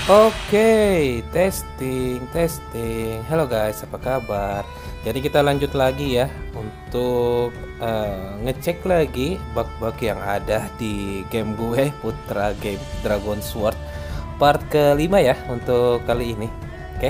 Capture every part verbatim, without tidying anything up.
Oke, testing, testing. Halo guys, apa kabar? Jadi kita lanjut lagi ya untuk eh, ngecek lagi bug-bug yang ada di game gue Putra Game Dragon Sword part kelima ya untuk kali ini. Oke,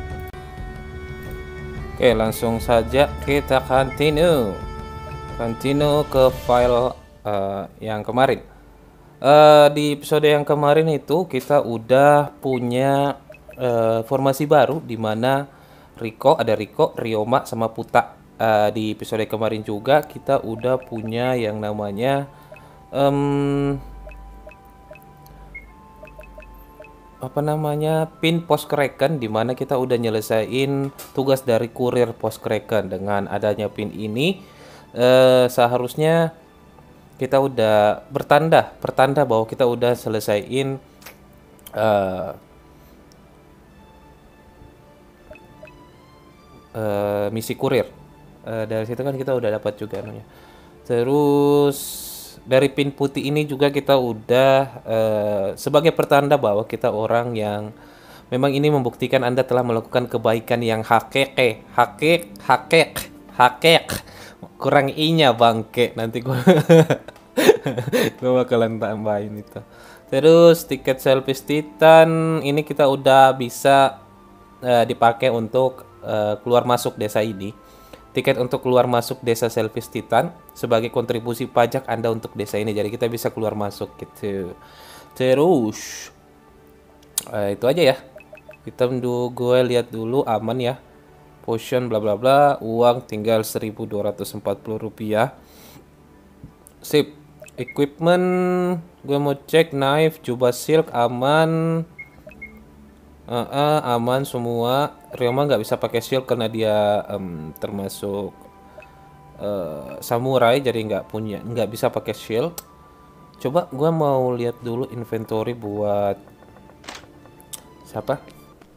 oke langsung saja kita continue, continue ke file eh, yang kemarin. Eh, di episode yang kemarin itu kita udah punya eh, formasi baru di mana Riko ada Riko, Ryoma sama Puta. Eh, di episode kemarin juga kita udah punya yang namanya em, apa namanya pin post kraken, di mana kita udah nyelesain tugas dari kurir post kraken. Dengan adanya pin ini eh, seharusnya kita udah bertanda pertanda bahwa kita udah selesaiin uh, uh, misi kurir. Uh, dari situ kan kita udah dapat juga namanya. Terus dari pin putih ini juga kita udah uh, sebagai pertanda bahwa kita orang yang memang ini membuktikan Anda telah melakukan kebaikan yang hakek hakek hakek hakek kurang i-nya bangke, nanti gua gue bakalan tambahin itu. Terus tiket Selfish Titan ini kita udah bisa uh, dipakai untuk uh, keluar masuk desa ini. Tiket untuk keluar masuk desa Selfish Titan sebagai kontribusi pajak Anda untuk desa ini. Jadi kita bisa keluar masuk gitu. Terus uh, itu aja ya. Kita dulu gue lihat dulu aman ya. Potion bla bla bla, uang tinggal seribu dua ratus empat puluh rupiah. Sip. Equipment gue mau cek knife, jubah silk aman. Uh, uh, aman semua. Ryoma nggak bisa pakai shield karena dia um, termasuk uh, samurai, jadi nggak punya nggak bisa pakai shield. Coba gue mau lihat dulu inventory buat siapa?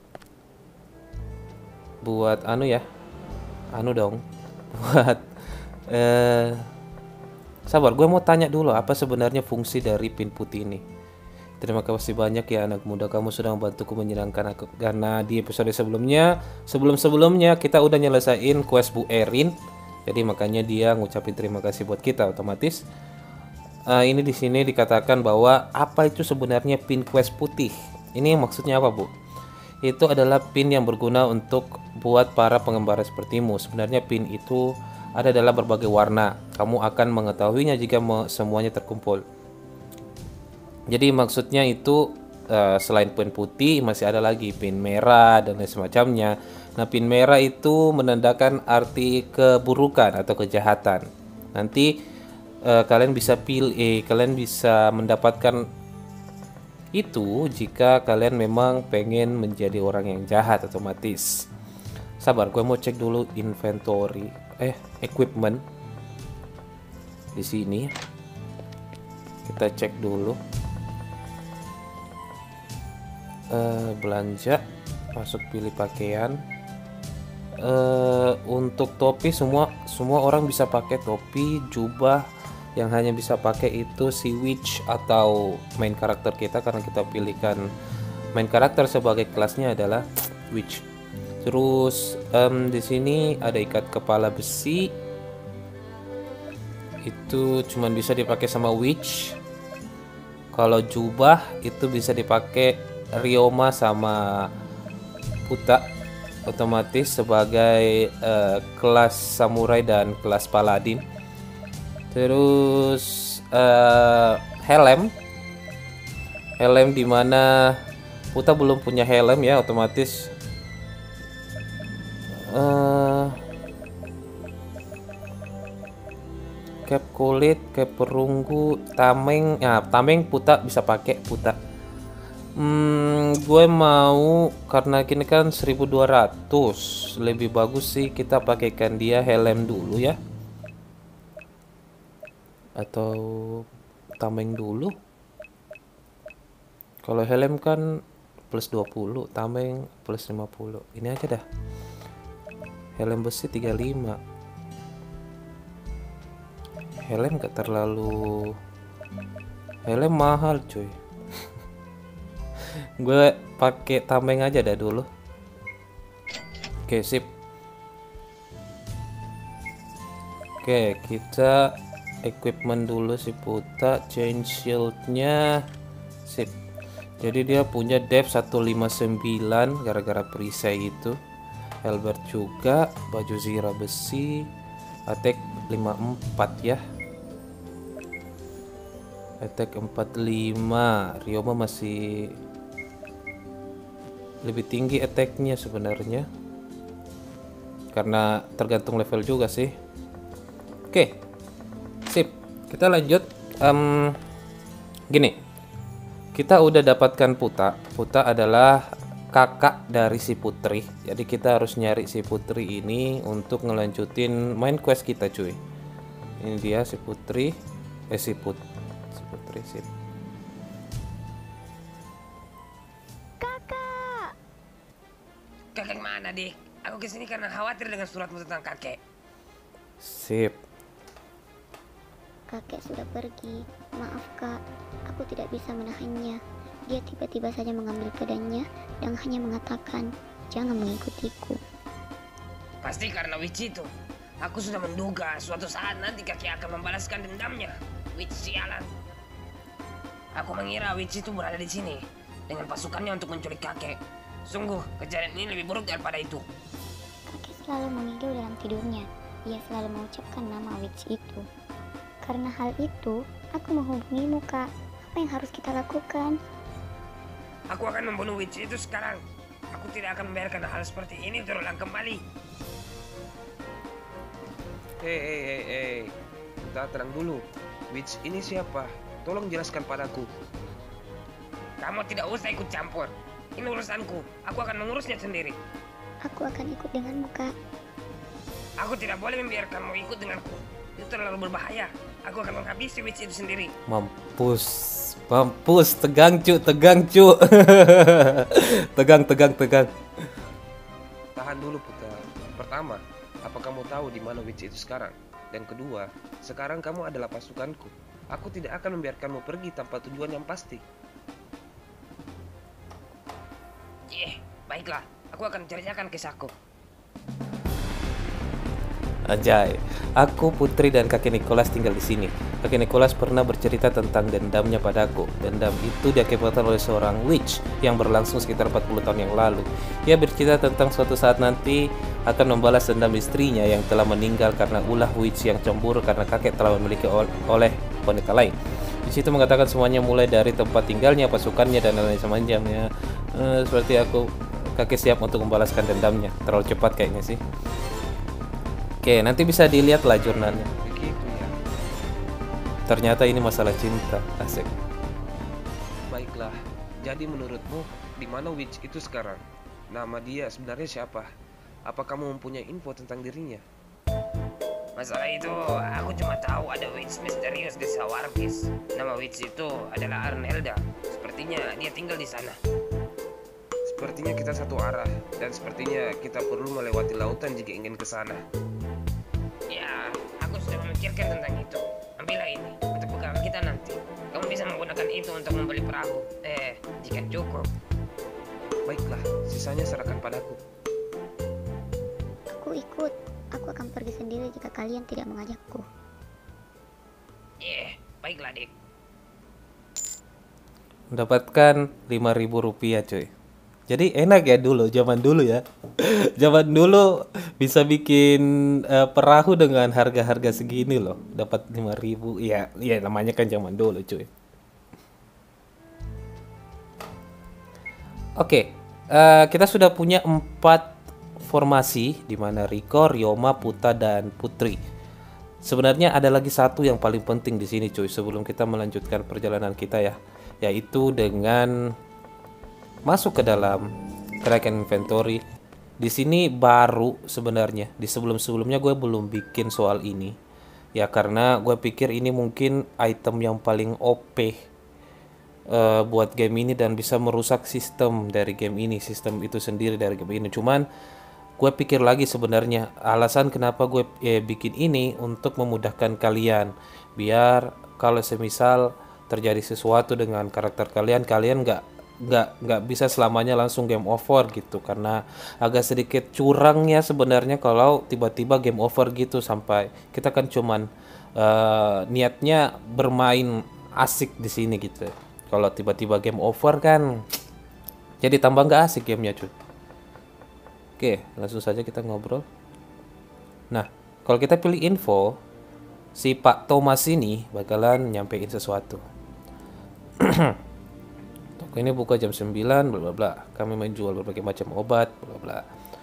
Buat anu ya, anu dong. Buat eh sabar, gue mau tanya dulu apa sebenarnya fungsi dari pin putih ini. Terima kasih banyak ya anak muda, kamu sudah membantuku menyenangkan aku. Karena di episode sebelumnya, sebelum-sebelumnya kita udah nyelesain quest Bu Erin. Jadi makanya dia ngucapin terima kasih buat kita otomatis. Uh, ini di sini dikatakan bahwa apa itu sebenarnya pin quest putih. Ini maksudnya apa, Bu? Itu adalah pin yang berguna untuk buat para pengembara sepertimu. Sebenarnya pin itu ada dalam berbagai warna. Kamu akan mengetahuinya jika semuanya terkumpul. Jadi maksudnya itu uh, selain pin putih masih ada lagi pin merah dan lain semacamnya. Nah, pin merah itu menandakan arti keburukan atau kejahatan. Nanti uh, kalian bisa pilih, eh, kalian bisa mendapatkan itu jika kalian memang pengen menjadi orang yang jahat otomatis. Sabar, gue mau cek dulu inventory, eh equipment di sini. Kita cek dulu. Uh, belanja, masuk pilih pakaian. Uh, untuk topi semua semua orang bisa pakai topi, jubah. Yang hanya bisa pakai itu si witch atau main karakter kita, karena kita pilihkan main karakter sebagai kelasnya adalah witch. Terus um, di sini ada ikat kepala besi. Itu cuman bisa dipakai sama witch. Kalau jubah itu bisa dipakai Ryoma sama Puta otomatis sebagai uh, kelas samurai dan kelas paladin. Terus uh, helm, helm dimana Puta belum punya helm ya, otomatis uh, cap kulit, cap perunggu, tameng. Nah, tameng Puta bisa pakai Puta. Hmm, gue mau karena kini kan seribu dua ratus, lebih bagus sih kita pakaikan dia helm dulu ya. Atau tameng dulu. Kalau helm kan plus dua puluh, tameng plus lima puluh. Ini aja dah. Helm besi tiga puluh lima. Helm gak terlalu, helm mahal cuy. Gue pakai tameng aja dah dulu. Oke, sip. Oke, kita equipment dulu si Puta, change shieldnya, sip. Jadi dia punya depth seratus lima puluh sembilan gara-gara perisai itu. Helbert juga, baju zira besi, attack lima puluh empat ya. Attack empat puluh lima. Ryoma masih lebih tinggi attacknya sebenarnya, karena tergantung level juga sih. Oke, sip. Kita lanjut. Um, gini, kita udah dapatkan Puta. Puta adalah kakak dari si Putri. Jadi kita harus nyari si Putri ini untuk ngelanjutin main quest kita, cuy. Ini dia si Putri. Eh si Put, si Putri sip. Kakak. Kakek mana, Dik? Aku kesini karena khawatir dengan suratmu tentang kakek. Sip. Kakek sudah pergi. Maaf kak, aku tidak bisa menahannya. Dia tiba-tiba saja mengambil pedangnya dan hanya mengatakan, jangan mengikutiku. Pasti karena witch itu. Aku sudah menduga suatu saat nanti kakek akan membalaskan dendamnya. Witch sialan. Aku mengira witch itu berada di sini dengan pasukannya untuk menculik kakek. Sungguh, kejadian ini lebih buruk daripada itu. Kakek selalu mengigau dalam tidurnya. Ia selalu mengucapkan nama witch itu. Karena hal itu, aku menghubungimu kak. Apa yang harus kita lakukan? Aku akan membunuh witch itu sekarang. Aku tidak akan membiarkan hal seperti ini terulang kembali. Hei, hei, hei, hei. Kita tenang dulu. Witch ini siapa? Tolong jelaskan padaku. Kamu tidak usah ikut campur. Ini urusanku. Aku akan mengurusnya sendiri. Aku akan ikut denganmu kak. Aku tidak boleh membiarkanmu ikut denganku. Itu terlalu berbahaya. Aku akan menghabisi witch itu sendiri. Mampus, mampus, tegang cu, tegang cu. Tegang, tegang, tegang. Tahan dulu, Putra. Pertama, apa kamu tahu di mana witch itu sekarang? Dan kedua, sekarang kamu adalah pasukanku. Aku tidak akan membiarkanmu pergi tanpa tujuan yang pasti. Eh, baiklah. Aku akan ceritakan kisahku. Ajay, aku Putri dan kakek Nicholas tinggal di sini. Kakek Nicholas pernah bercerita tentang dendamnya padaku. Dendam itu diakibatkan oleh seorang witch yang berlangsung sekitar empat puluh tahun yang lalu. Ia bercerita tentang suatu saat nanti akan membalas dendam istrinya yang telah meninggal karena ulah witch yang cemburu karena kakek telah memiliki oleh wanita lain. Di situ mengatakan semuanya mulai dari tempat tinggalnya, pasukannya dan lain-lain semacamnya. Uh, seperti aku, kakek siap untuk membalaskan dendamnya. Terlalu cepat kayaknya sih. Oke, nanti bisa dilihat lah jurnalnya. Begitu ya. Ternyata ini masalah cinta, asik. Baiklah. Jadi menurutmu, di mana witch itu sekarang? Nama dia sebenarnya siapa? Apa kamu mempunyai info tentang dirinya? Masalah itu, aku cuma tahu ada witch misterius di Sawarkis. Nama witch itu adalah Arnelda. Sepertinya dia tinggal di sana. Sepertinya kita satu arah, dan sepertinya kita perlu melewati lautan jika ingin ke sana. Ya, aku sudah memikirkan tentang itu. Ambillah ini untuk bekal kita nanti. Kamu bisa menggunakan itu untuk membeli perahu. Eh, jika cukup. Baiklah, sisanya serahkan padaku. Aku ikut. Aku akan pergi sendiri jika kalian tidak mengajakku. Eh, baiklah, Dik. Mendapatkan lima ribu rupiah cuy. Jadi enak ya dulu, zaman dulu ya. Zaman dulu bisa bikin uh, perahu dengan harga-harga segini loh. Dapat lima ribu. Ya, ya namanya kan zaman dulu cuy. Oke, uh, kita sudah punya empat formasi di mana Riko, Ryoma, Puta dan Putri. Sebenarnya ada lagi satu yang paling penting di sini cuy sebelum kita melanjutkan perjalanan kita ya, yaitu dengan masuk ke dalam Kraken Inventory. Di sini baru sebenarnya. Di sebelum-sebelumnya gue belum bikin soal ini. Ya karena gue pikir ini mungkin item yang paling O P uh, buat game ini dan bisa merusak sistem dari game ini, sistem itu sendiri dari game ini. Cuman gue pikir lagi sebenarnya alasan kenapa gue eh, bikin ini untuk memudahkan kalian, biar kalau semisal terjadi sesuatu dengan karakter kalian, kalian nggak nggak nggak bisa selamanya langsung game over gitu, karena agak sedikit curangnya sebenarnya kalau tiba-tiba game over gitu, sampai kita kan cuman eh, niatnya bermain asik di sini gitu. Kalau tiba-tiba game over kan jadi tambah nggak asik gamenya cuy. Oke, langsung saja kita ngobrol. Nah, kalau kita pilih info, si Pak Thomas ini bakalan nyampein sesuatu. Toko ini buka jam sembilan, bla bla bla. Kami menjual berbagai macam obat, bla bla.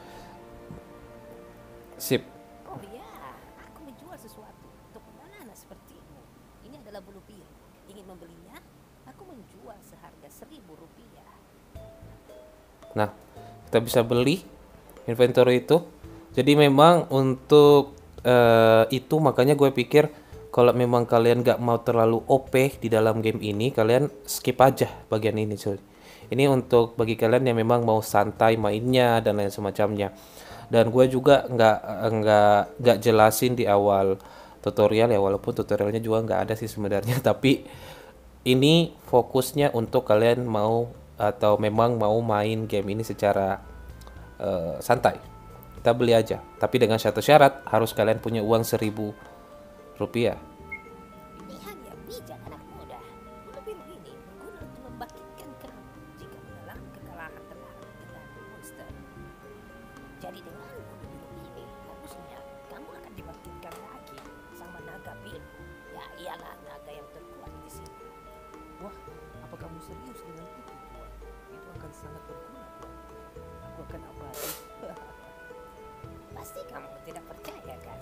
Sip. Oh ya, aku menjual sesuatu untuk anak-anak sepertimu. Ini adalah bulu biru. Ingin membelinya? Aku menjual seharga seribu rupiah. Nah, kita bisa beli inventory itu. Jadi memang untuk eh, itu makanya gue pikir kalau memang kalian gak mau terlalu O P di dalam game ini, kalian skip aja bagian ini cuy. Ini untuk bagi kalian yang memang mau santai mainnya dan lain semacamnya. Dan gue juga nggak nggak nggak jelasin di awal tutorial ya, walaupun tutorialnya juga nggak ada sih sebenarnya. Tapi ini fokusnya untuk kalian mau atau memang mau main game ini secara uh, santai. Kita beli aja, tapi dengan satu syarat, harus kalian punya uang seribu rupiah. Pilihan yang bijak anak muda. Bulu biru ini berguna untuk membangkitkan kamu jika mengalami kekalahan terhadap dengan monster. Jadi dengan bulu biru ini, harusnya kamu akan dibangkitkan lagi sama naga biru. Ya iyalah naga yang terkuat di sini. Wah, apa kamu serius dengan itu, Tuan? Itu akan sangat berguna, Tuan. Aku akan abadi. Pasti kamu tidak percaya kan?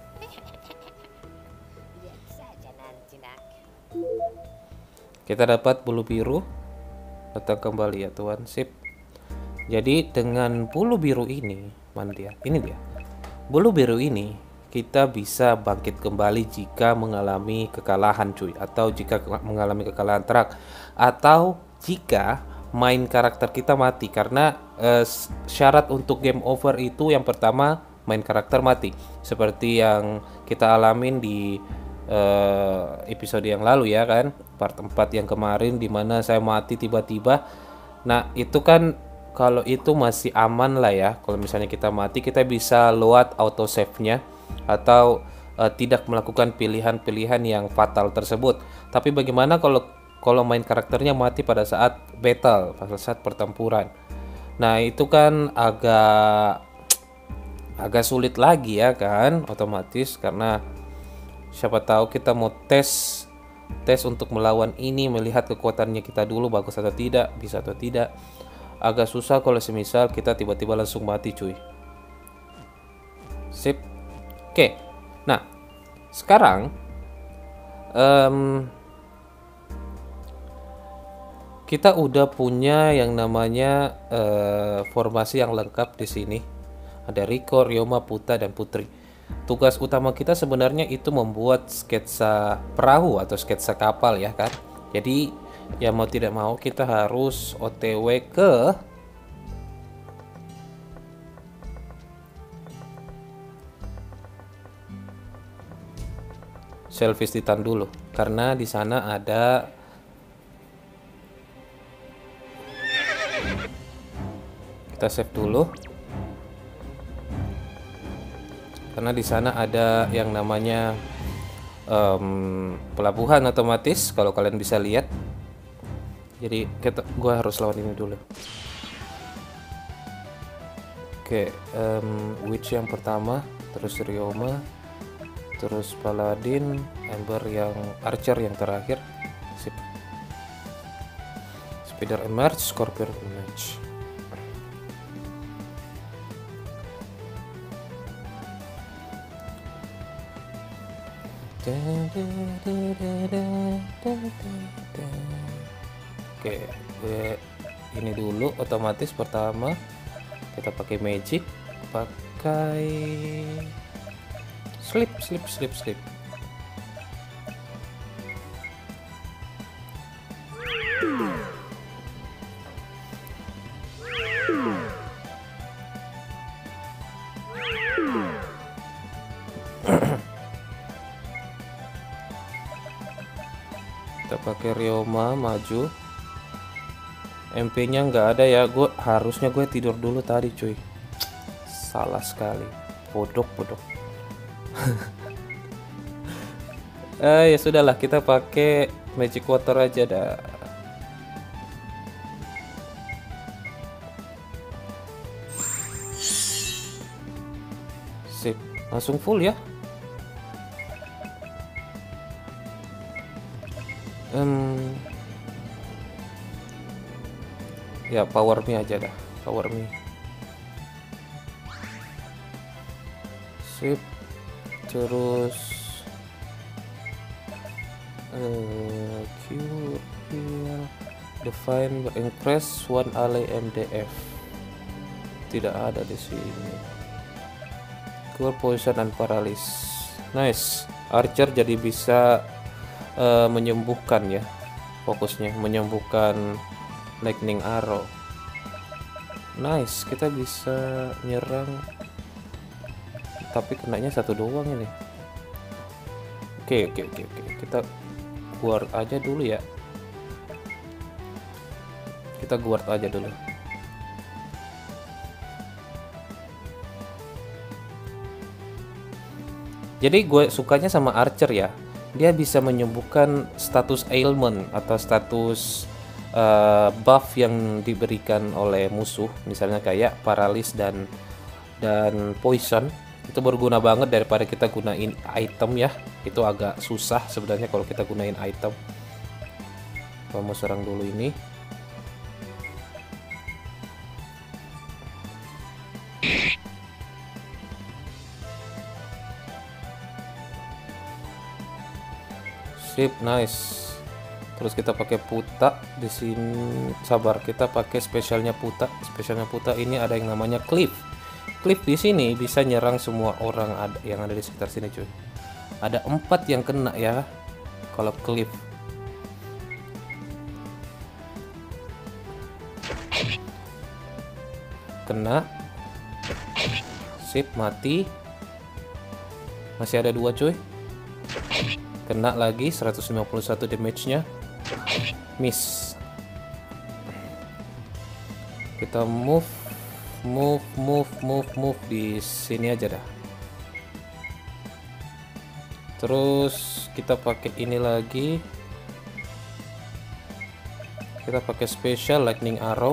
Lihat saja nanti nak. Kita dapat bulu biru. Datang kembali ya Tuan. Sip. Jadi dengan bulu biru ini, mana dia? Ini dia. Bulu biru ini kita bisa bangkit kembali jika mengalami kekalahan cuy, atau jika ke- mengalami kekalahan terak, atau jika main karakter kita mati. Karena eh, s- syarat untuk game over itu yang pertama main karakter mati, seperti yang kita alamin di eh, episode yang lalu ya kan, part empat yang kemarin dimana saya mati tiba-tiba. Nah itu kan kalau itu masih aman lah ya. Kalau misalnya kita mati, kita bisa load autosave-nya atau eh, tidak melakukan pilihan-pilihan yang fatal tersebut. Tapi bagaimana kalau kalau main karakternya mati pada saat battle, pada saat pertempuran? Nah itu kan agak agak sulit lagi ya kan, otomatis, karena siapa tahu kita mau tes tes untuk melawan ini, melihat kekuatannya kita dulu bagus atau tidak, bisa atau tidak. Agak susah kalau semisal kita tiba-tiba langsung mati cuy. Sip. Oke. Nah, sekarang em, kita udah punya yang namanya eh, formasi yang lengkap di sini. Ada Riko, Ryoma, Puta, dan Putri. Tugas utama kita sebenarnya itu membuat sketsa perahu atau sketsa kapal ya kan. Jadi ya mau tidak mau kita harus O T W ke Selfish Titan dulu, karena di sana ada kita save dulu. Karena di sana ada yang namanya em, pelabuhan otomatis, kalau kalian bisa lihat. Jadi kita, gua harus lawan ini dulu. Oke, em, Witch yang pertama, terus Ryoma, terus Paladin, Ember yang Archer yang terakhir. Sip. Spider Emerge, Scorpion Emerge. Oke, gue ini dulu otomatis. Pertama kita pakai magic, pakai slip slip slip slip. Kita pakai Ryoma maju, M P-nya nggak ada ya. Gue harusnya gue tidur dulu tadi cuy. Salah sekali. Bodoh bodoh. Eh ya sudahlah, kita pakai magic water aja dah. Sip, langsung full ya. Hmm. Ya power me aja dah, power me. Sip. Terus uh, cure heal define increase one ally M D F. Tidak ada di sini. Cure poison and paralysis. Nice. Archer jadi bisa uh, menyembuhkan ya. Fokusnya menyembuhkan lightning arrow. Nice, kita bisa nyerang tapi kenanya satu doang ini. Oke oke oke oke, kita guard aja dulu ya. Kita guard aja dulu. Jadi gue sukanya sama Archer ya, dia bisa menyembuhkan status ailment atau status uh, buff yang diberikan oleh musuh, misalnya kayak paralis dan dan poison. Itu berguna banget daripada kita gunain item ya. Itu agak susah sebenarnya kalau kita gunain item. Kamu serang dulu ini. Sip, nice. Terus kita pakai puta di sini. Sabar, kita pakai spesialnya puta. Spesialnya puta ini ada yang namanya cliff. Cliff di sini bisa nyerang semua orang ada yang ada di sekitar sini, cuy. Ada empat yang kena ya kalau cliff. Kena. Sip, mati. Masih ada dua, cuy. Kena lagi seratus lima puluh satu damage-nya. Miss. Kita move move move move move di sini aja dah. Terus kita pakai ini lagi. Kita pakai special lightning arrow.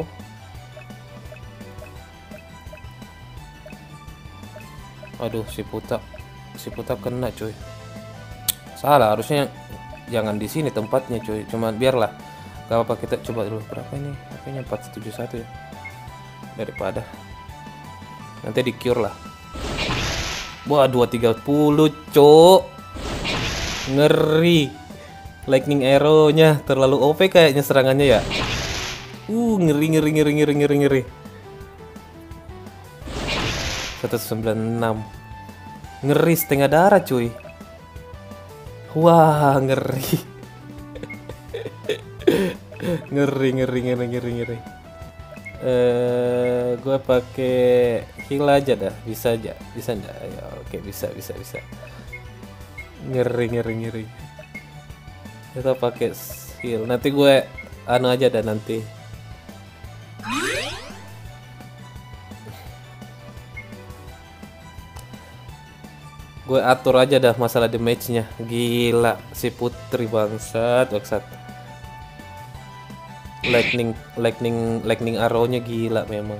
Aduh, si puta si puta kena, cuy. Salah, harusnya jangan di sini tempatnya, cuy. Cuman biarlah. Gak apa-apa, kita coba dulu berapa ini? Kayaknya empat tujuh satu ya. Daripada nanti di cure lah. Wah, dua tiga puluh, cok. Ngeri. Lightning arrow-nya terlalu O P kayaknya serangannya ya. Uh, ngeri ngeri ngeri ngeri ngeri ngeri. seratus sembilan puluh enam. Ngeri setengah darah, cuy. Wah, ngeri. ngeri ngeri ngeri ngeri ngeri. Eh, gue pakai heal aja dah, bisa aja, bisa enggak? Ya, oke, bisa bisa bisa. Ngeri ngeri ngeri. Kita pakai heal. Nanti gue anu aja dah nanti. Gue atur aja dah masalah damage-nya. Gila, si putri bangsat, bangsat. Lightning lightning lightning arrow-nya gila memang.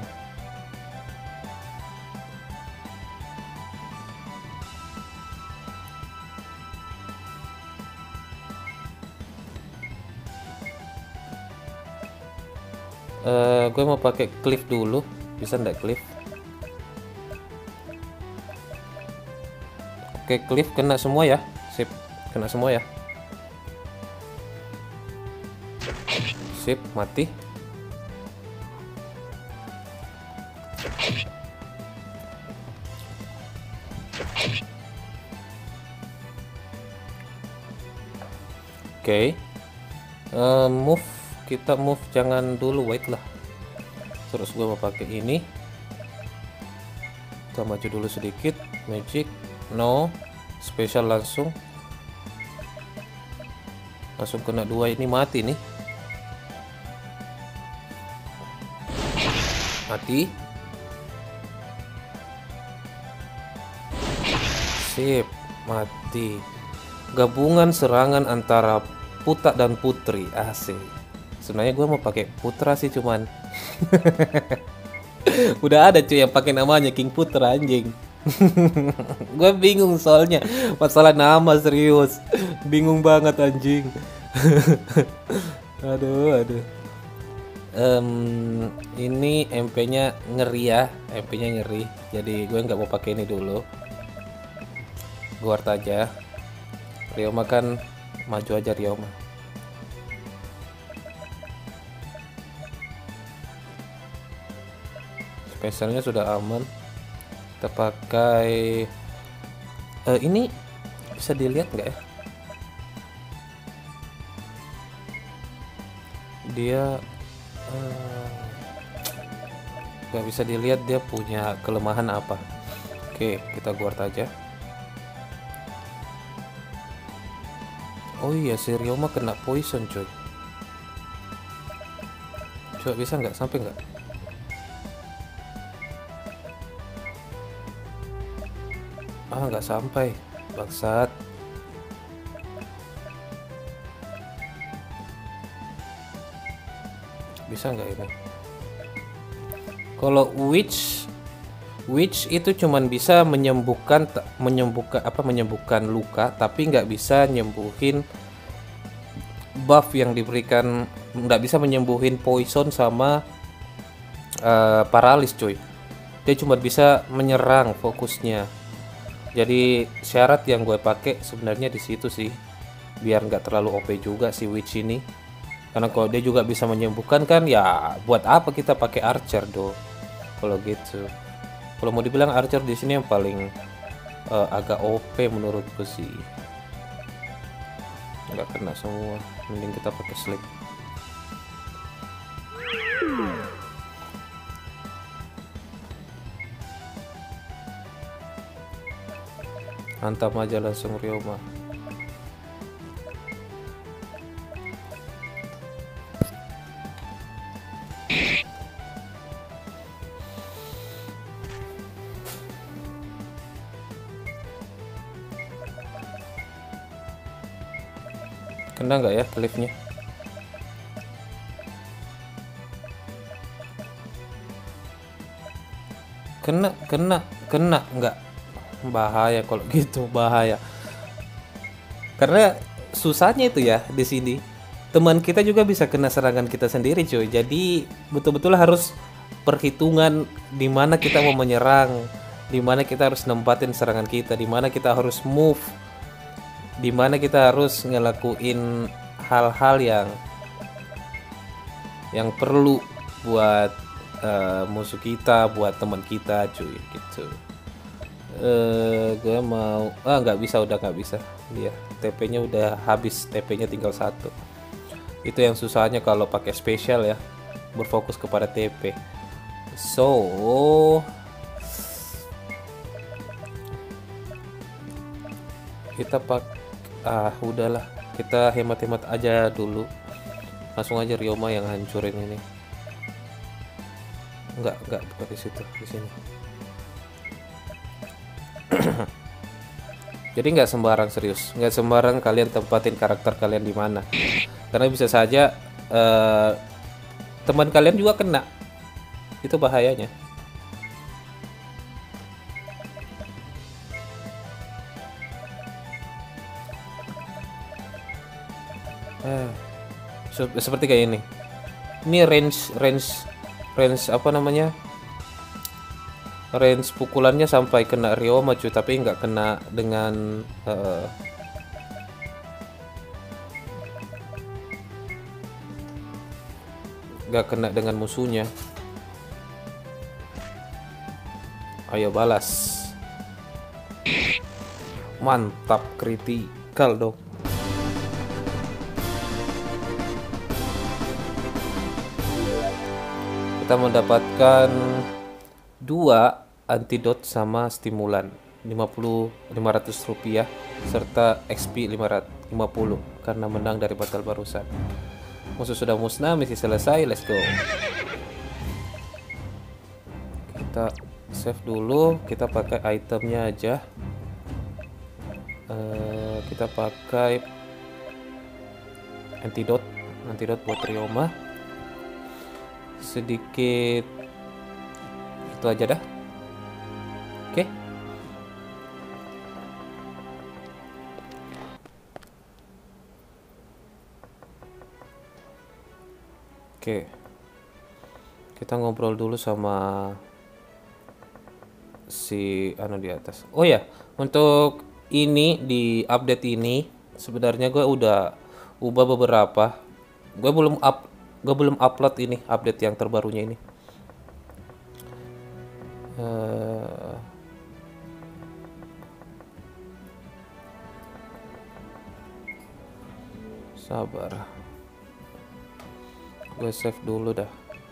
Uh, gue mau pakai cliff dulu. Bisa ndak cliff? Oke, cliff kena semua ya. Sip, kena semua ya. Sip, mati. Oke. Uh, move, kita move, jangan dulu, wait lah. Terus gue mau pakai ini. Kita maju dulu sedikit, magic. No, spesial langsung langsung kena dua, ini mati nih. Mati. Sip, mati. Gabungan serangan antara Puta dan Putri, asik. Sebenarnya gue mau pakai Putra sih, cuman udah ada cuy yang pakai namanya King Putra anjing. Gue bingung soalnya masalah nama, serius bingung banget anjing. Aduh aduh. Um, ini M P-nya ngeri ya, M P-nya ngeri. Jadi gue nggak mau pakai ini dulu. Guard aja. Ryoma kan maju aja Ryoma. Specialnya sudah aman. Kita pakai uh, ini bisa dilihat nggak ya? Dia nggak uh, bisa dilihat dia punya kelemahan apa. Oke, kita guard aja. Oh iya, si Ryoma kena poison coy. Coba bisa nggak, sampai nggak? Ah, nggak sampai, bangsat. Bisa nggak ini? Kalau witch, witch itu cuman bisa menyembuhkan, menyembuhkan apa? Menyembuhkan luka, tapi nggak bisa nyembuhin buff yang diberikan, nggak bisa menyembuhin poison sama uh, paralis, cuy. Dia cuma bisa menyerang fokusnya. Jadi syarat yang gue pakai sebenarnya di situ sih, biar nggak terlalu O P juga si witch ini. Karena kalau dia juga bisa menyembuhkan kan, ya buat apa kita pakai archer do? Kalau gitu, kalau mau dibilang archer di sini yang paling uh, agak O P menurutku sih. Nggak kena semua, mending kita pakai sleep. Hantam aja langsung Ryoma. Kena nggak ya clipnya? Kena, kena, kena nggak? Bahaya kalau gitu, bahaya. Karena susahnya itu ya di sini. Teman kita juga bisa kena serangan kita sendiri, cuy. Jadi betul-betul harus perhitungan di mana kita mau menyerang, di mana kita harus nempatin serangan kita, di mana kita harus move, di mana kita harus ngelakuin hal-hal yang yang perlu buat uh, musuh kita, buat teman kita, cuy, gitu. Eh, gue mau ah nggak bisa, udah nggak bisa dia, T P-nya udah habis, T P-nya tinggal satu. Itu yang susahnya kalau pakai spesial ya, berfokus kepada T P. So kita pak ah udahlah, kita hemat-hemat aja dulu, langsung aja Ryoma yang hancurin ini. Enggak, enggak, bukan di situ, di sini. Jadi nggak sembarang, serius, nggak sembarang kalian tempatin karakter kalian di mana, karena bisa saja uh, teman kalian juga kena. Itu bahayanya. Eh, seperti kayak ini. Ini range range range apa namanya? Range pukulannya sampai kena Ryoma cuy, tapi nggak kena dengan uh, nggak kena dengan musuhnya. Ayo balas, mantap, kritikal dong. Kita mendapatkan dua antidot sama stimulan lima puluh lima ratus rupiah serta X P lima ratus lima puluh karena menang dari battle barusan. Musuh sudah musnah, misi selesai, let's go. Kita save dulu, kita pakai itemnya aja. Uh, kita pakai antidote, antidote buat Ryoma. Sedikit itu aja dah. Oke. Okay. Oke. Kita ngobrol dulu sama si anu di atas. Oh ya, untuk ini di update ini sebenarnya gue udah ubah beberapa. Gue belum up, gue belum upload ini update yang terbarunya ini. Uh, sabar. Gue save dulu dah.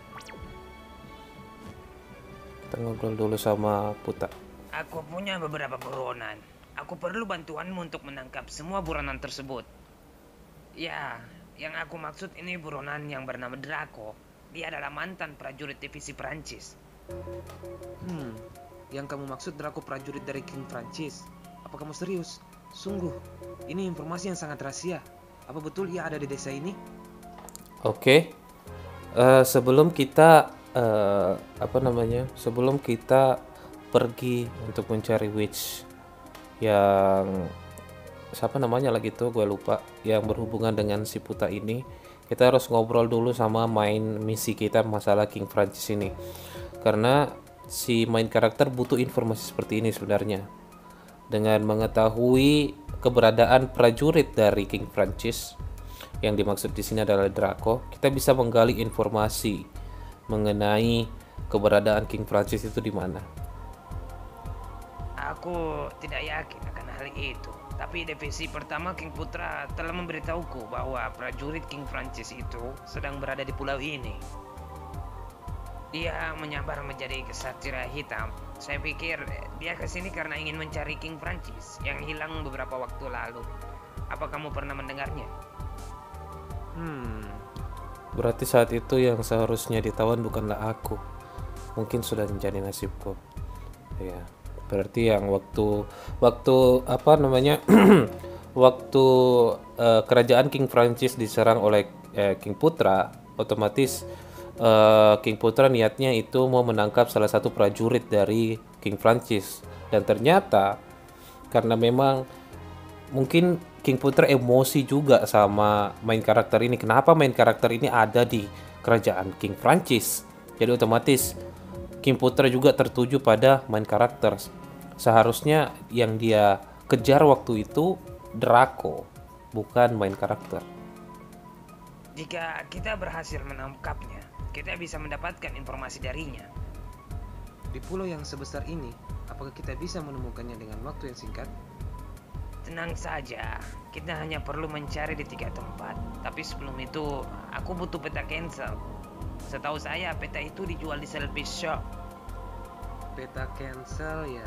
Kita ngobrol dulu sama Puta. Aku punya beberapa buronan. Aku perlu bantuanmu untuk menangkap semua buronan tersebut. Ya, yang aku maksud ini buronan yang bernama Draco. Dia adalah mantan prajurit divisi Prancis. Hmm, yang kamu maksud Draco prajurit dari King Prancis? Apa kamu serius? Sungguh, ini informasi yang sangat rahasia. Apa betul ia ada di desa ini? Oke. Okay. Uh, sebelum kita uh, apa namanya? Sebelum kita pergi untuk mencari witch yang siapa namanya lagi tuh gue lupa, yang berhubungan dengan si Puta ini, kita harus ngobrol dulu sama main misi kita masalah King Prancis ini, karena si main karakter butuh informasi seperti ini sebenarnya. Dengan mengetahui keberadaan prajurit dari King Prancis, yang dimaksud di sini adalah Draco, kita bisa menggali informasi mengenai keberadaan King Prancis itu di mana. Aku tidak yakin akan hal itu, tapi divisi pertama King Putra telah memberitahuku bahwa prajurit King Prancis itu sedang berada di pulau ini. Dia menyambar menjadi kesatria hitam. Saya pikir dia kesini karena ingin mencari King Prancis yang hilang beberapa waktu lalu. Apa kamu pernah mendengarnya? Hmm, Berarti saat itu yang seharusnya ditawan bukanlah aku. Mungkin sudah menjadi nasibku. Ya. Berarti yang waktu waktu apa namanya waktu uh, kerajaan King Prancis diserang oleh uh, King Putra, otomatis uh, King Putra niatnya itu mau menangkap salah satu prajurit dari King Prancis, dan ternyata karena memang mungkin King Putra emosi juga sama main karakter ini. Kenapa main karakter ini ada di kerajaan King Prancis? Jadi otomatis King Putra juga tertuju pada main karakter. Seharusnya yang dia kejar waktu itu Draco, bukan main karakter. Jika kita berhasil menangkapnya, kita bisa mendapatkan informasi darinya. di pulau yang sebesar ini, apakah kita bisa menemukannya dengan waktu yang singkat? Tenang saja, kita hanya perlu mencari di tiga tempat. Tapi sebelum itu, aku butuh peta cancel. Setahu saya, peta itu dijual di Selfish Shop. Peta cancel ya.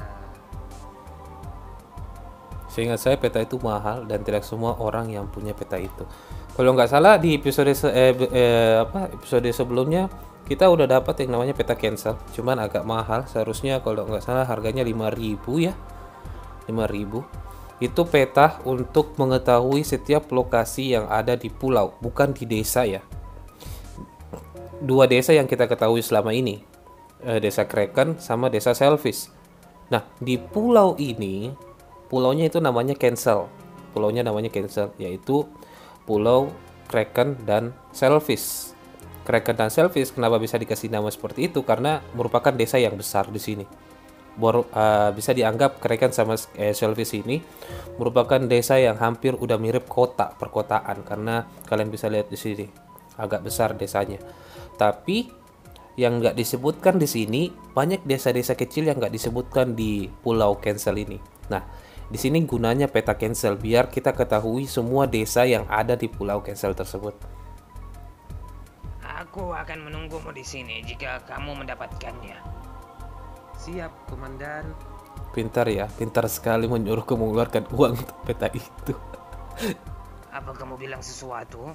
Seingat saya peta itu mahal dan tidak semua orang yang punya peta itu. Kalau nggak salah di episode se eh, eh, apa episode sebelumnya kita udah dapat yang namanya peta cancel, cuman agak mahal. Seharusnya kalau nggak salah harganya lima ribu ya. lima ribu. Itu peta untuk mengetahui setiap lokasi yang ada di pulau, bukan di desa ya. Dua desa yang kita ketahui selama ini, eh, desa Kraken sama desa Selfish. Nah, di pulau ini, pulaunya itu namanya Cancel. Pulaunya namanya Cancel, yaitu Pulau Kraken dan Selfish. Kraken dan Selfish kenapa bisa dikasih nama seperti itu? Karena merupakan desa yang besar di sini. Bor, uh, bisa dianggap Kraken sama eh, Selfish ini merupakan desa yang hampir udah mirip kota, perkotaan, karena kalian bisa lihat di sini agak besar desanya. Tapi yang nggak disebutkan di sini banyak desa-desa kecil yang nggak disebutkan di Pulau Cancel ini. Nah, di sini gunanya peta Cancel biar kita ketahui semua desa yang ada di Pulau Cancel tersebut. Aku akan menunggumu di sini jika kamu mendapatkannya. Siap, komandan. Pintar ya, pintar sekali menyuruhku mengeluarkan uang untuk peta itu. Apa kamu bilang sesuatu?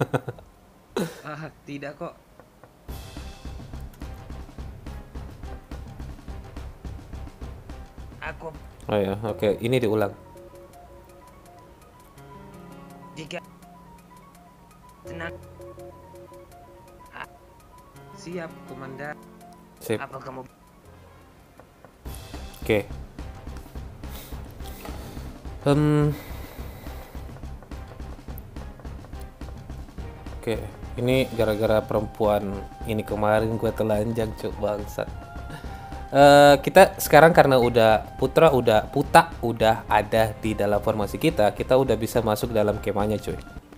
Ah, tidak kok. aku Oh ya, oke. Ini diulang. jika tenang. Siap, komandan. Sip. Apa kamu Oke. Hmm. Oke, ini gara-gara perempuan ini kemarin gue telanjang cuk bangsat. Eh, kita sekarang karena udah Putra udah Puta udah ada di dalam formasi kita, kita udah bisa masuk dalam kemahnya cuy.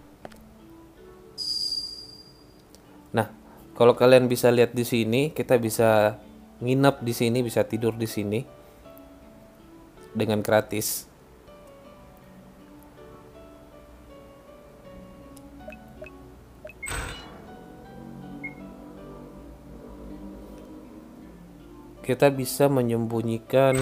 Nah, kalau kalian bisa lihat di sini, kita bisa nginep di sini, bisa tidur di sini dengan gratis. Kita bisa menyembunyikan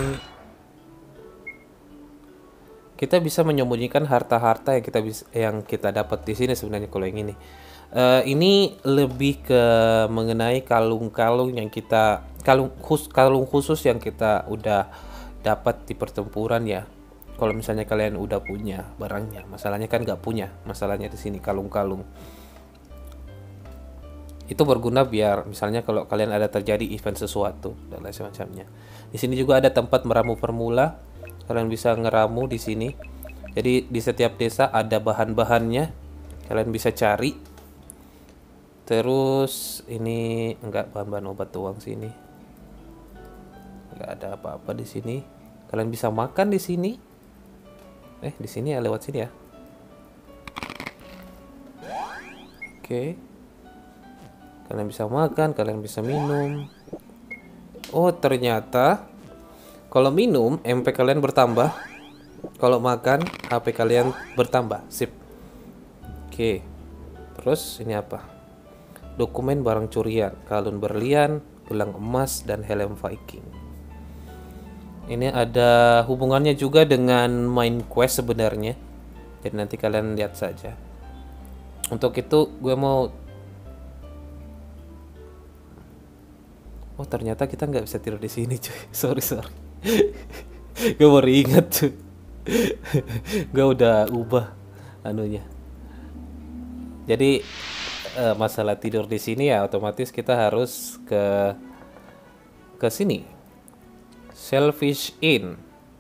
kita bisa menyembunyikan harta-harta yang kita bisa yang kita dapat di sini sebenarnya kalau yang ini. Uh, ini lebih ke mengenai kalung-kalung yang kita kalung khus, kalung khusus yang kita udah dapat di pertempuran ya. Kalau misalnya kalian udah punya barangnya, masalahnya kan nggak punya, masalahnya di sini kalung-kalung. Itu berguna biar misalnya kalau kalian ada terjadi event sesuatu dan lain semacamnya. Di sini juga ada tempat meramu formula. Kalian bisa ngeramu di sini. Jadi di setiap desa ada bahan-bahannya. Kalian bisa cari. Terus ini enggak bahan-bahan obat doang sini. Enggak ada apa-apa di sini. Kalian bisa makan di sini. Eh, di sini ya, lewat sini ya. Oke. Kalian bisa makan, kalian bisa minum. Oh, ternyata kalau minum M P kalian bertambah. Kalau makan H P kalian bertambah. Sip. Oke. Terus ini apa? Dokumen barang curian, kalung berlian, gelang emas dan helm Viking. Ini ada hubungannya juga dengan main quest sebenarnya. Jadi nanti kalian lihat saja. Untuk itu gue mau Oh ternyata kita nggak bisa tidur di sini cuy. Sorry sorry. Gue baru ingat cuy. Gue udah ubah anunya. Jadi eh, masalah tidur di sini ya otomatis kita harus ke ke sini. Selfish Inn.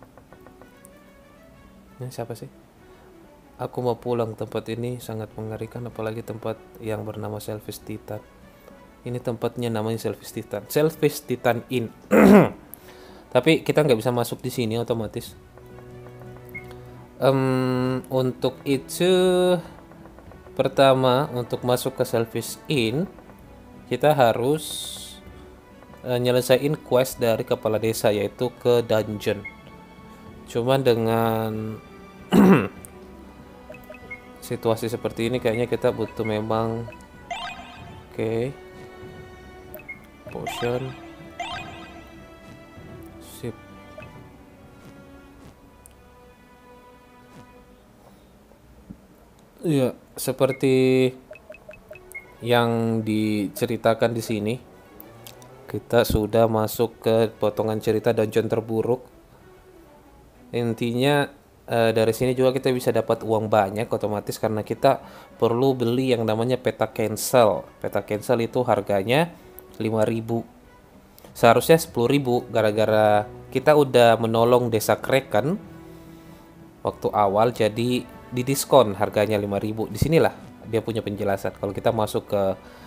Ini siapa sih? Aku mau pulang, tempat ini sangat mengerikan apalagi tempat yang bernama Selfish Titan. Ini tempatnya namanya Selfish Titan. Selfish Titan Inn. Tapi kita nggak bisa masuk di sini otomatis. Um, untuk itu pertama untuk masuk ke Selfish Inn kita harus uh, nyelesain quest dari kepala desa yaitu ke dungeon. Cuman dengan situasi seperti ini kayaknya kita butuh memang oke. Okay. Potion sip. Ya, seperti yang diceritakan di sini, kita sudah masuk ke potongan cerita dungeon terburuk. Intinya eh, dari sini juga kita bisa dapat uang banyak otomatis karena kita perlu beli yang namanya peta cancel. Peta cancel itu harganya lima ribu. Seharusnya sepuluh ribu gara-gara kita udah menolong desa Kraken waktu awal jadi didiskon harganya lima ribu. Disinilah dia punya penjelasan kalau kita masuk ke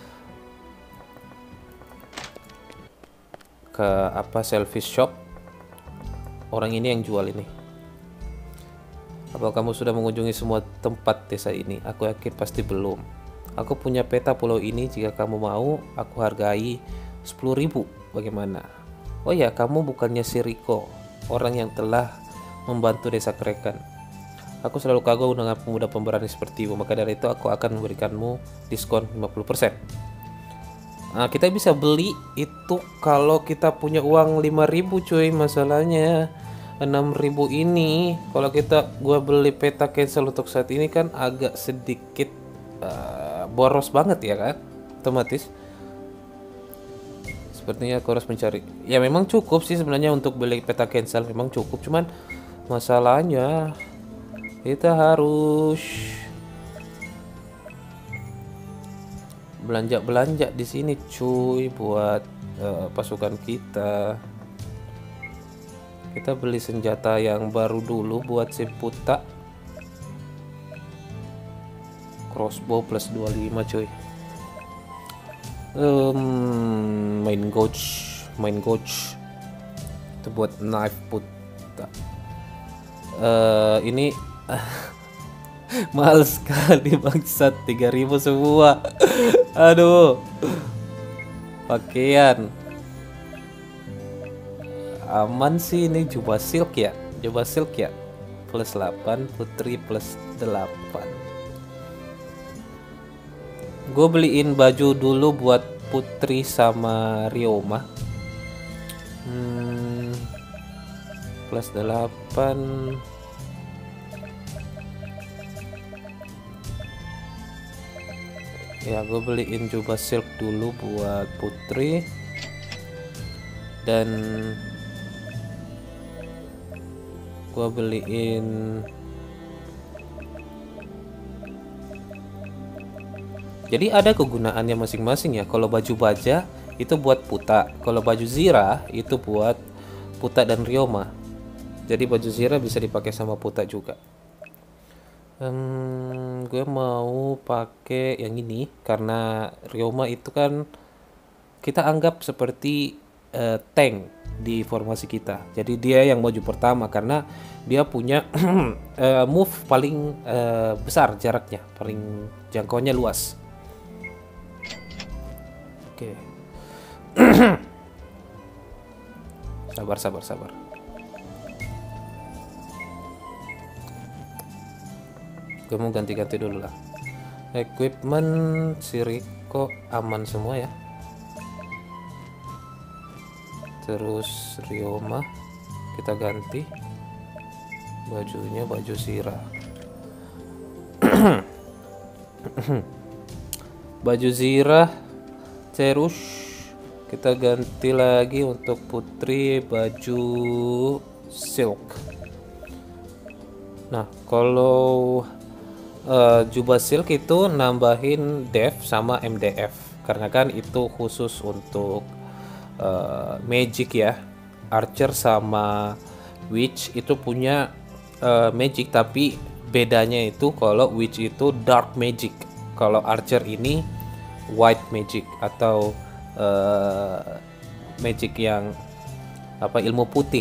ke apa Selfish Shop. Orang ini yang jual ini. Apa kamu sudah mengunjungi semua tempat desa ini? Aku yakin pasti belum. Aku punya peta pulau ini, jika kamu mau, aku hargai sepuluh ribu. Bagaimana? Oh ya, kamu bukannya si Rico, orang yang telah membantu desa Kraken. Aku selalu kagum dengan pemuda pemberani sepertimu, maka dari itu aku akan memberikanmu diskon lima puluh persen. Nah, kita bisa beli itu kalau kita punya uang lima ribu cuy, masalahnya enam ribu ini kalau kita gua beli peta cancel untuk saat ini kan agak sedikit uh, boros banget ya kan, otomatis Sepertinya aku harus mencari. Ya memang cukup sih sebenarnya untuk beli peta cancel, memang cukup. Cuman masalahnya kita harus belanja-belanja di sini cuy buat uh, pasukan kita. Kita beli senjata yang baru dulu buat si Puta. Crossbow plus dua puluh lima cuy. Um, main gauge, main gauge itu buat knife Puta. Uh, ini mahal sekali bangsat, tiga ribu semua. Aduh. Pakaian aman sih, ini jubah silk ya, jubah silk ya, plus delapan, putri plus delapan. Gue beliin baju dulu buat putri sama Ryoma. Hmm, plus delapan. Ya gue beliin jubah silk dulu buat putri. Dan gue beliin, jadi ada kegunaannya masing-masing ya. Kalau baju baja itu buat Puta, kalau baju Zira itu buat Puta dan Ryoma. Jadi baju Zira bisa dipakai sama Puta juga. Hmm, gue mau pakai yang ini karena Ryoma itu kan kita anggap seperti uh, tank di formasi kita. Jadi dia yang maju pertama karena dia punya uh, move paling uh, besar jaraknya, paling jangkauannya luas. Oke. Okay. Sabar, sabar, sabar. Gue mau ganti-ganti dulu lah. Equipment si Rico aman semua ya. Terus Ryoma kita ganti bajunya, baju Zira. Baju Zira terus kita ganti lagi untuk putri baju silk. Nah kalau uh, jubah silk itu nambahin def sama M D F karena kan itu khusus untuk Uh, magic ya. Archer sama witch itu punya uh, magic, tapi bedanya itu kalau witch itu dark magic, kalau archer ini white magic atau uh, magic yang apa, ilmu putih.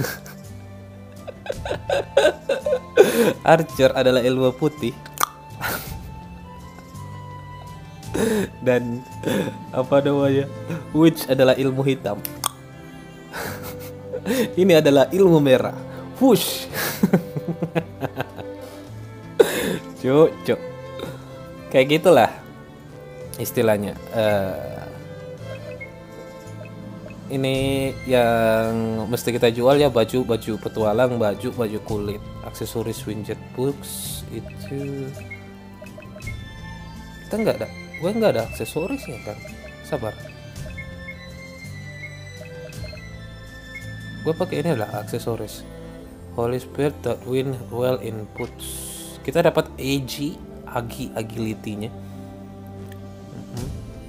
Archer adalah ilmu putih. Dan apa namanya, witch adalah ilmu hitam. Ini adalah ilmu merah. Wush. Cuk, cuk. Kayak gitulah istilahnya. Uh, ini yang mesti kita jual ya, baju baju petualang, baju baju kulit, aksesoris Wingjet Books itu kita nggak ada. Gue nggak ada aksesorisnya kan, sabar. Gue pakai ini adalah aksesoris Holy Spirit that win well in boots. Kita dapat A G, agi agility-nya. Mm-hmm.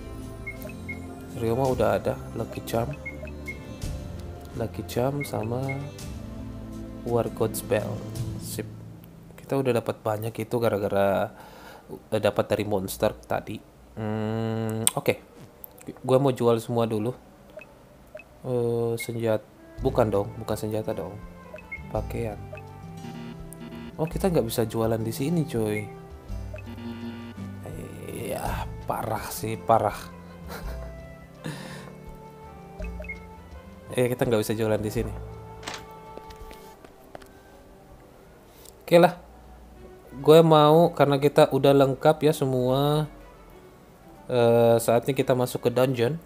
Ryoma udah ada, Lucky Charm, Lucky Charm sama War God Spell. Sip. Kita udah dapat banyak itu gara-gara uh, dapat dari monster tadi. Hmm, Oke, okay. Gue mau jual semua dulu. Uh, senjata, bukan dong, bukan senjata dong. Pakaian. Oh, kita nggak bisa jualan di sini, coy. Ya, parah sih, parah. Eh, kita nggak bisa jualan di sini. Oke okay lah. Gue mau karena kita udah lengkap ya semua. Uh, saatnya kita masuk ke dungeon.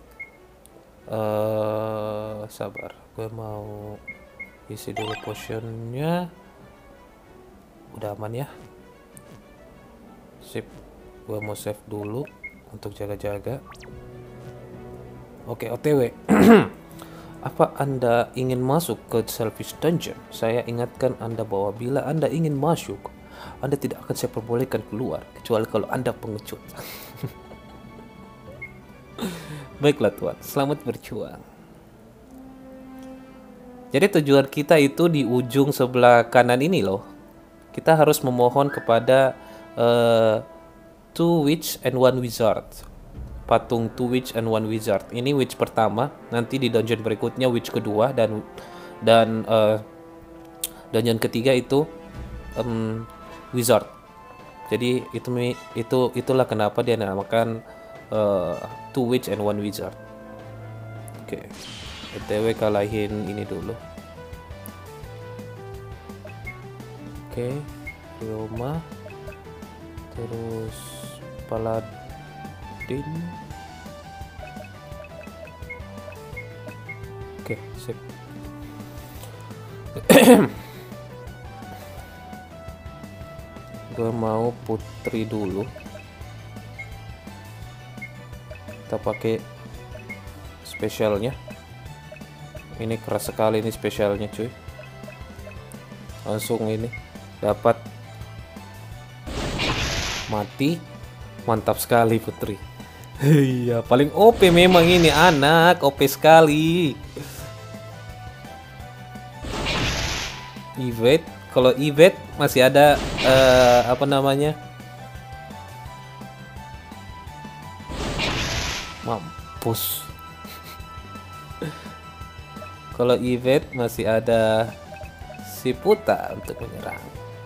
Uh, sabar, gue mau isi dulu potionnya. Udah aman ya. Sip, gue mau save dulu untuk jaga-jaga. Oke, O T W. Apa Anda ingin masuk ke Selfish Dungeon? Saya ingatkan Anda bahwa bila Anda ingin masuk, Anda tidak akan saya perbolehkan keluar kecuali kalau Anda pengecut. Baiklah Tuan, selamat berjuang. Jadi tujuan kita itu di ujung sebelah kanan ini loh. Kita harus memohon kepada uh, two witch and one wizard. Patung two witch and one wizard. Ini witch pertama, nanti di dungeon berikutnya witch kedua, dan dan uh, dungeon ketiga itu um, wizard. Jadi itu itu itulah kenapa dia namakan uh, two witch and one wizard. Oke. Okay. B T W kalahin ini dulu. Oke, okay. Ryoma, terus Paladin. Oke, okay, sip. Gue mau putri dulu. Kita pakai spesialnya. Ini keras sekali ini spesialnya cuy. Langsung ini dapat mati. Mantap sekali putri. Iya, paling O P memang ini anak, O P sekali. Evade, kalau evade masih ada uh, apa namanya? Mampus. Kalau evade masih ada si Puta untuk menyerang.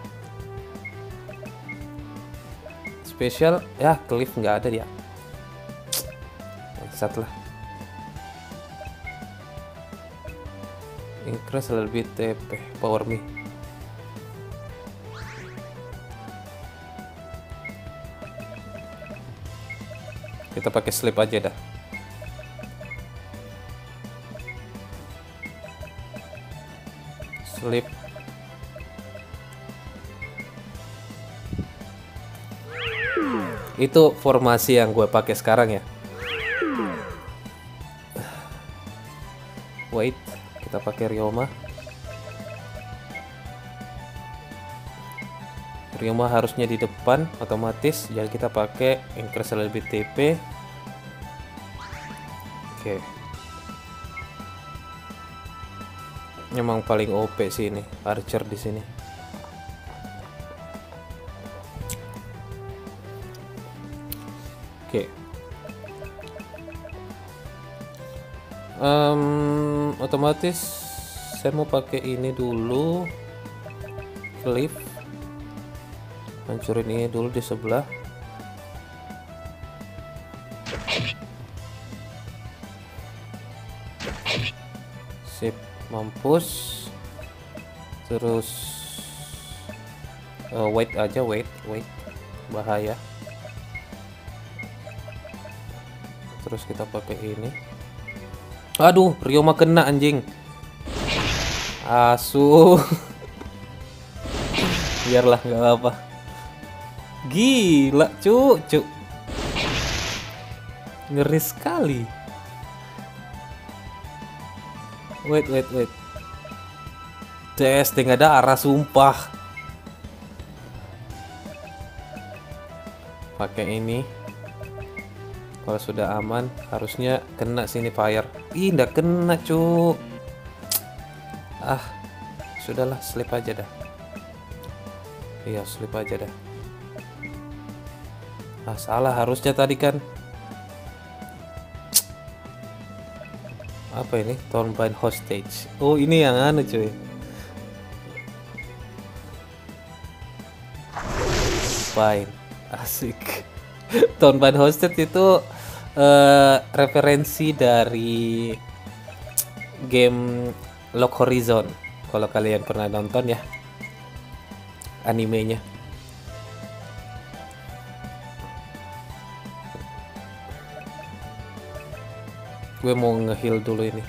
Spesial ya, Cliff nggak ada dia. Bangsat lah. Increase lebih T P power me. Kita pakai sleep aja dah. Sleep. Itu formasi yang gue pakai sekarang ya. Wait, kita pakai Ryoma. Ryoma harusnya di depan otomatis, jadi kita pakai increase lebih T P. Oke. Memang paling O P sih ini Archer di sini. Oke. Um, otomatis saya mau pakai ini dulu. Cliff. Hancurin ini dulu di sebelah. Sip. Mampus. Terus uh, wait aja, wait, wait, bahaya. Terus kita pakai ini. Aduh, Ryoma kena anjing. Asu. Biarlah, nggak apa-apa. Gila, cuk, cuk. Ngeri sekali. Wait, wait, wait. Tes, nggak ada arah, sumpah. Pakai ini. Kalau sudah aman, harusnya kena sini fire. Ih, nggak kena, cuk. Ah, sudahlah, sleep aja dah. Iya, sleep aja dah. Ah, salah harusnya tadi kan. Apa ini? Thornbind hostage. Oh, ini yang anu cuy. Fine. Asik. Thornbind hostage itu uh, referensi dari game Lock Horizon. Kalau kalian pernah nonton ya animenya. Gue mau nge-heal dulu ini.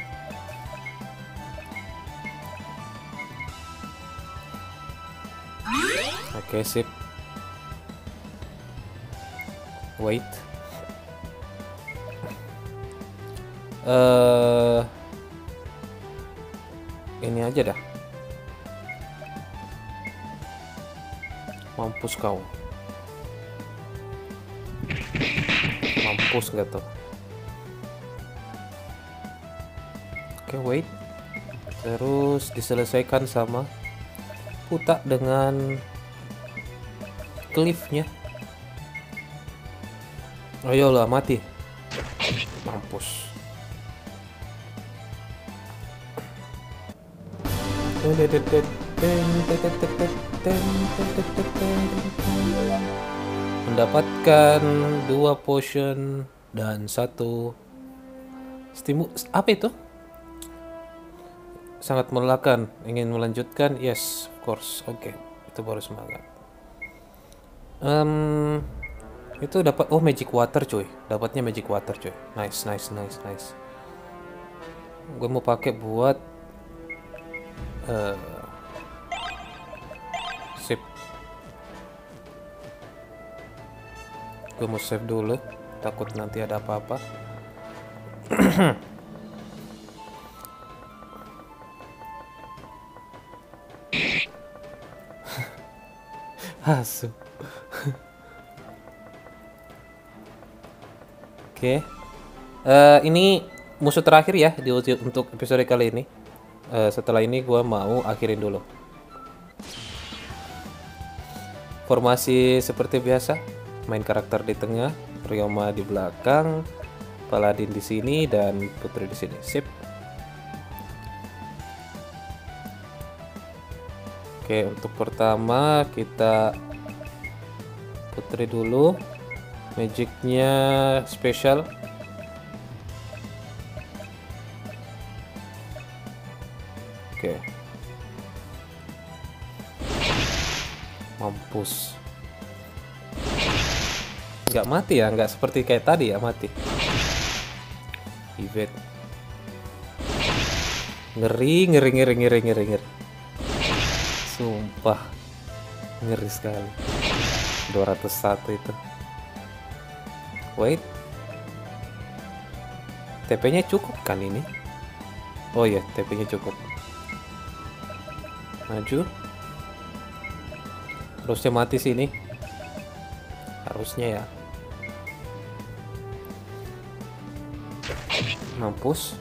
Oke, okay, sip. Wait. eh ini aja dah. Mampus kau. Mampus nggak tuh? Oke, wait. Terus diselesaikan sama Puta dengan cliffnya. Ayolah, mati. Mampus. Mendapatkan dua potion dan satu stimulus. Apa itu? Sangat melelahkan. Ingin melanjutkan? Yes, of course. Oke, okay. Itu baru semangat. Um, itu dapat, oh, magic water cuy. Dapatnya magic water cuy. Nice, nice, nice, nice. Gue mau pakai buat uh, sip. Gue mau save dulu, takut nanti ada apa-apa. Asu. Oke, okay. uh, ini musuh terakhir ya di untuk episode kali ini. Uh, setelah ini gue mau akhirin dulu. Formasi seperti biasa, main karakter di tengah, Ryoma di belakang, Paladin di sini dan Putri di sini. Sip. Oke, untuk pertama kita Putri dulu. Magicnya spesial. Oke. Mampus. Nggak mati ya, nggak seperti kayak tadi ya mati. Event. Ngeri, ngeri, ngeri, ngeri, ngeri, ngeri. Sumpah. Ngeri sekali. dua ratus satu itu. Wait. T P-nya cukup kan ini? Oh iya, T P-nya cukup. Maju. Harusnya mati sini. Harusnya ya. Mampus.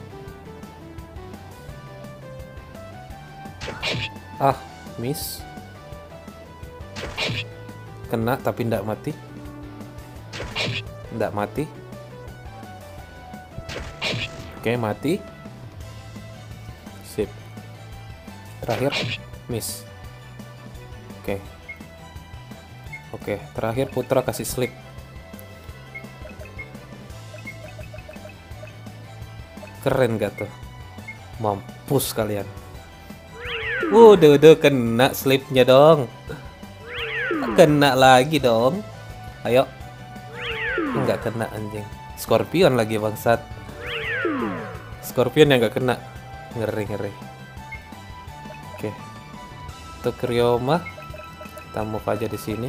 Ah, miss. Kena tapi ndak mati. Ndak mati. Oke, mati. Sip. Terakhir miss. Oke. Oke, terakhir Putra kasih slip. Keren gak tuh? Mampus kalian. Udah, udah kena slipnya dong. Kena lagi dong. Ayo. Enggak kena anjing. Scorpion lagi bangsat. Scorpion yang nggak kena. Ngeri ngeri. Oke. Untuk Ryoma, kita move aja di sini.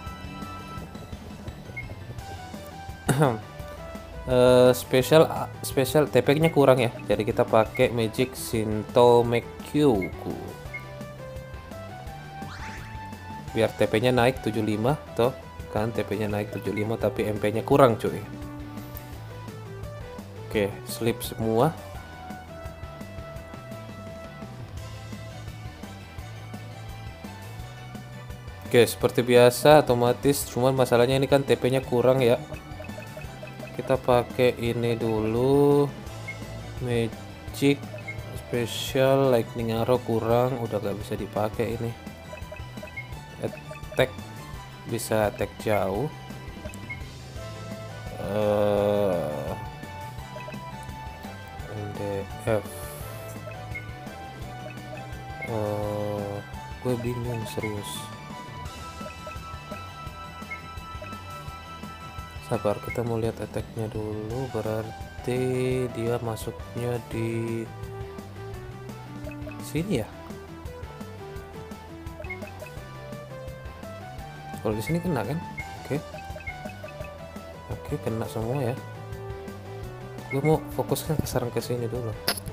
uh, special special T P-nya kurang ya. Jadi kita pakai Magic Shinto Mekyuku. Biar T P-nya naik tujuh puluh lima toh. Kan T P-nya naik tujuh puluh lima tapi M P-nya kurang cuy. Oke, slip semua. Oke, seperti biasa otomatis, cuman masalahnya ini kan T P-nya kurang ya. Kita pakai ini dulu. Magic Special Lightning Arrow kurang, udah gak bisa dipakai ini. Attack bisa attack jauh. Uh, N D F. Uh, gue bingung serius. Sabar, kita mau lihat attack-nya dulu. Berarti dia masuknya di sini ya. Kalau di sini kena kan? Oke. Oke, kena semua ya. Gue mau fokuskan ke sarang ke sini dulu.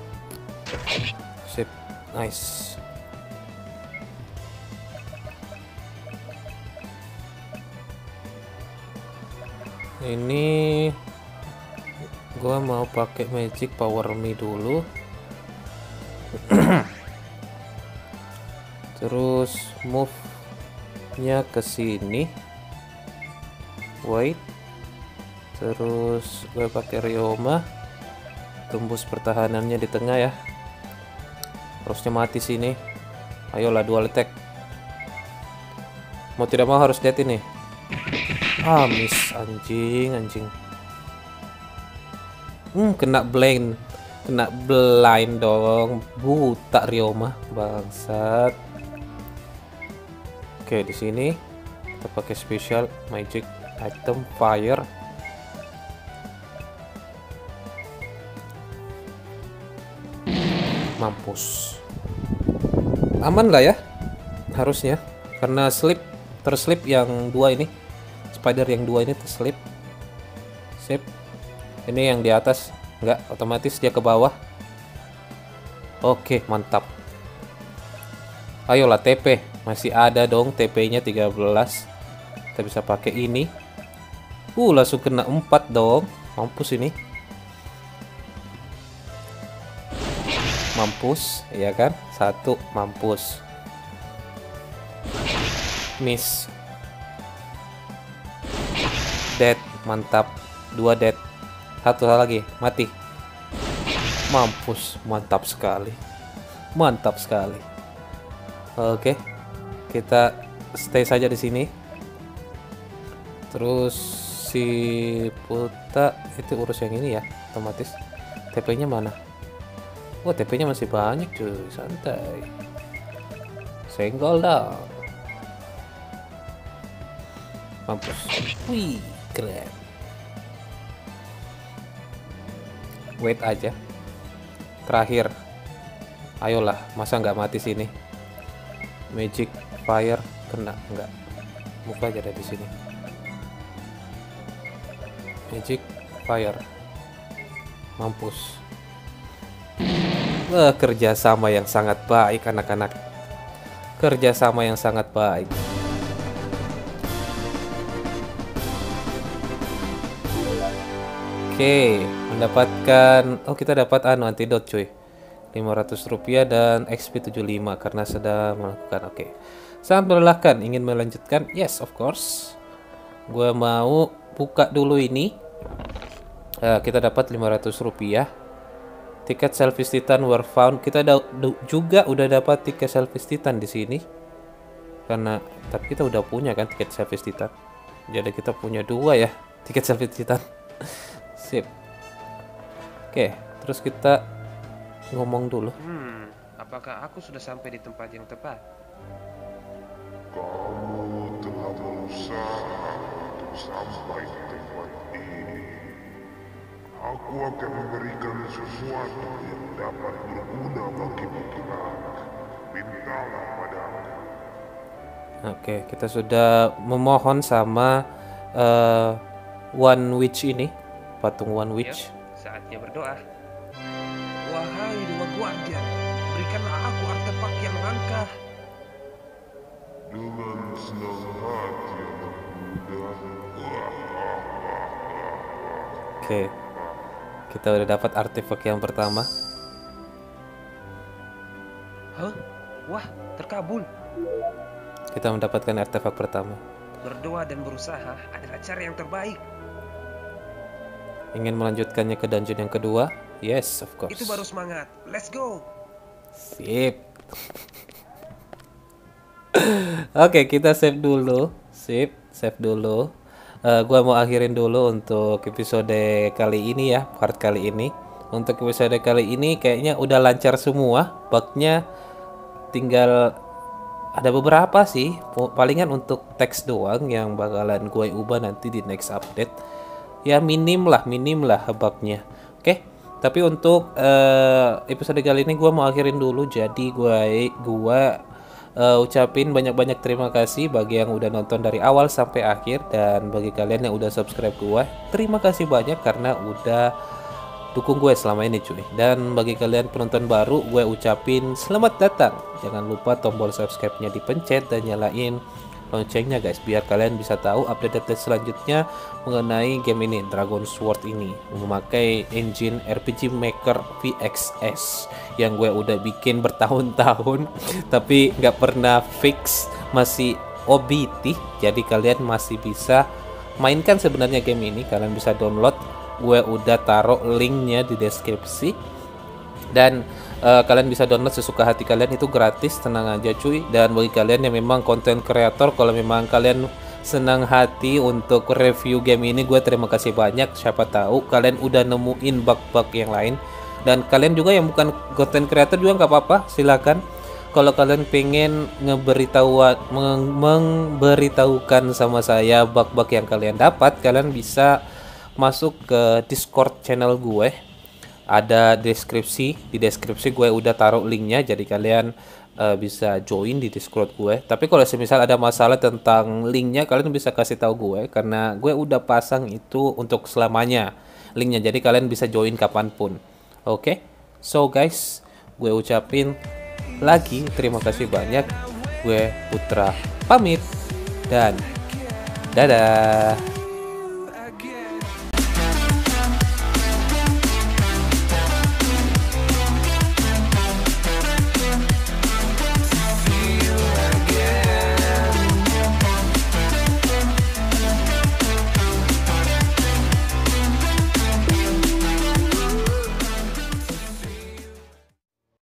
Sip, nice. Ini gua mau pakai magic power me dulu. Terus move nya ke sini. Wait. Terus gue pakai Ryoma, tembus pertahanannya di tengah ya. Harusnya mati sini. Ayolah dual attack. Mau tidak mau harus dead ini. Ah, miss, anjing, anjing. Hmm, kena blind. Kena blind dong. Buta Ryoma, bangsat. Oke, di sini kita pakai special magic item fire. Mampus. Aman lah ya, harusnya, karena slip terslip yang dua ini, spider yang dua ini terslip. Sip. Ini yang di atas enggak, otomatis dia ke bawah. Oke, mantap. Ayolah T P, masih ada dong T P-nya tiga belas. Kita bisa pakai ini. Uh, langsung kena empat dong. Mampus ini. Mampus, ya kan? Satu, mampus. Miss. Dead, mantap. Dua dead. Satu lagi, mati. Mampus, mantap sekali. Mantap sekali. Oke. Kita stay saja di sini. Terus si Puta itu urus yang ini ya, otomatis. T P-nya mana? Oh, T P-nya masih banyak cuy, santai. Senggol dah. Mampus. Wih, keren. Wait aja. Terakhir. Ayolah, masa nggak mati sini? Magic fire kena nggak? Muka aja ada di sini. Magic fire. Mampus. Wah, kerjasama yang sangat baik anak-anak. Kerjasama yang sangat baik. Oke, mendapatkan. Oh, kita dapat anu antidot cuy, lima ratus rupiah dan X P tujuh puluh lima karena sedang melakukan. Oke, sangat melelahkan. Ingin melanjutkan? Yes, of course. Gue mau buka dulu ini. uh, Kita dapat lima ratus rupiah. Tiket selfish titan were found. Kita da juga udah dapat tiket selfish titan di sini. Karena tapi kita udah punya kan tiket selfish titan. Jadi kita punya dua ya tiket selfish titan. Sip. Oke, terus kita ngomong dulu. Hmm, apakah aku sudah sampai di tempat yang tepat? Kamu telah berusaha untuk sampai di tempat ini. Aku akan memberikan sesuatu yang dapat berguna bagimu kelak. Mintalah padaku. Oke, kita sudah memohon sama uh, One Witch ini, patung One Witch. Yep, saatnya berdoa. Wahai dua guardian, berikanlah aku artefak yang langka. Dengan senang hati anak muda. Oke, kita udah dapat artefak yang pertama. Hah? Wah, terkabul. Kita mendapatkan artefak pertama. Berdoa dan berusaha adalah cara yang terbaik. Ingin melanjutkannya ke dungeon yang kedua? Yes, of course. Itu baru semangat. Let's go. Sip. Oke, kita save dulu. Sip, save dulu. Uh, gua mau akhirin dulu untuk episode kali ini ya, part kali ini. Untuk episode kali ini kayaknya udah lancar semua. Bugnya tinggal ada beberapa sih. Palingan untuk teks doang yang bakalan gue ubah nanti di next update. Ya minim lah, minim lah bugnya. Oke, tapi untuk uh, episode kali ini gue mau akhirin dulu. Jadi gue gue uh, ucapin banyak-banyak terima kasih bagi yang udah nonton dari awal sampai akhir, dan bagi kalian yang udah subscribe gue, terima kasih banyak karena udah dukung gue selama ini cuy. Dan bagi kalian penonton baru, gue ucapin selamat datang. Jangan lupa tombol subscribe-nya dipencet dan nyalain loncengnya guys, biar kalian bisa tahu update-update selanjutnya mengenai game ini, Dragon Sword ini, memakai engine R P G Maker V X S yang gue udah bikin bertahun-tahun tapi nggak pernah fix, masih O B T. Jadi kalian masih bisa mainkan sebenarnya game ini, kalian bisa download. Gue udah taruh linknya di deskripsi, dan uh, kalian bisa download sesuka hati kalian, itu gratis, tenang aja cuy. Dan bagi kalian yang memang konten kreator, kalau memang kalian senang hati untuk review game ini, gue terima kasih banyak. Siapa tahu kalian udah nemuin bug-bug yang lain, dan kalian juga yang bukan konten kreator juga nggak apa-apa, silakan. Kalau kalian pengen ngeberitahuan meng memberitahukan sama saya bug-bug yang kalian dapat, kalian bisa masuk ke Discord channel gue. Ada deskripsi, di deskripsi gue udah taruh linknya, jadi kalian uh, bisa join di Discord gue. Tapi kalau semisal ada masalah tentang linknya, kalian bisa kasih tahu gue, karena gue udah pasang itu untuk selamanya linknya, jadi kalian bisa join kapanpun. Oke, okay? So guys, gue ucapin lagi terima kasih banyak. Gue Putra pamit dan dadah.